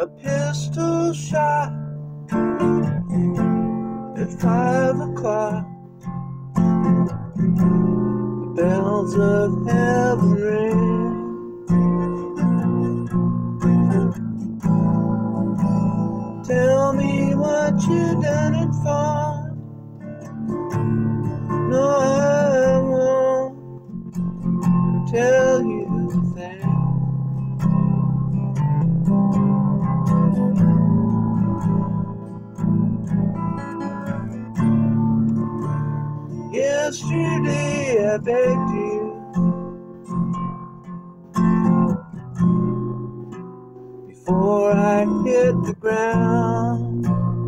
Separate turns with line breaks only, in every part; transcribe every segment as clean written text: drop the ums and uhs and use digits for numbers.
a pistol shot at 5 o'clock. The bells of heaven ring. Tell me what you done it for. No, I won't tell you a thing. Yesterday I begged you before I hit the ground.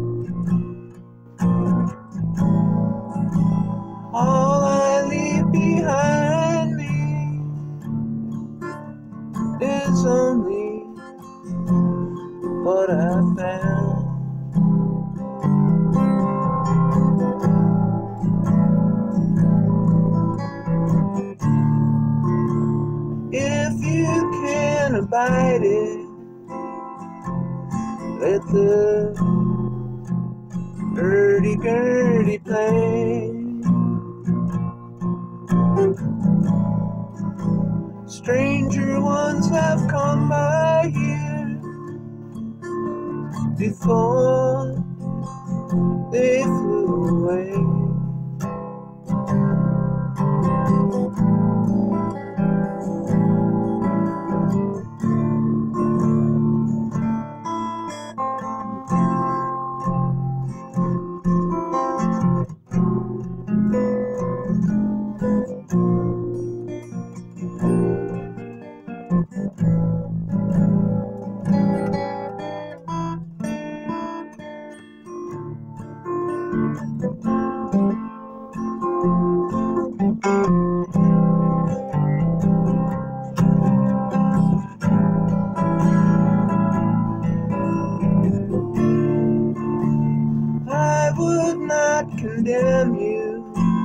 All I leave behind me is only what I found. If you can abide it, let the hurdy-gurdy play. Stranger ones have come by here before they flew away. I would not condemn you,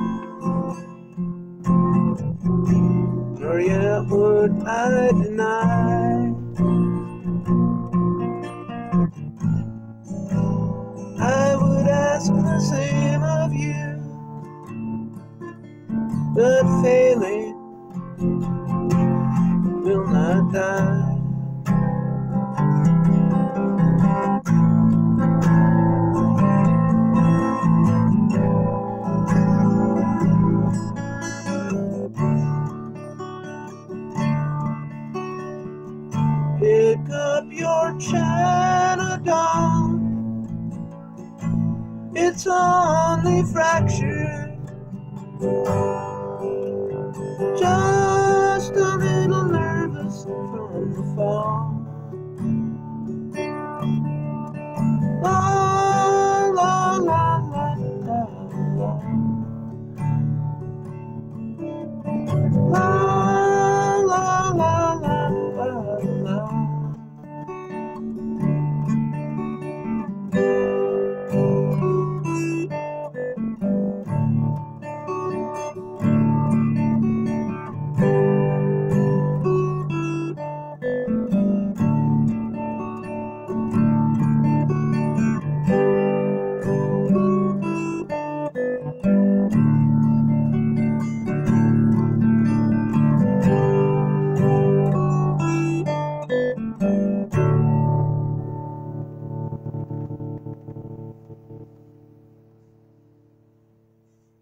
nor yet would I deny. I would ask the same of you, but failing will not die. Pick up your China doll, it's only fractured, just a little nervous from the fall.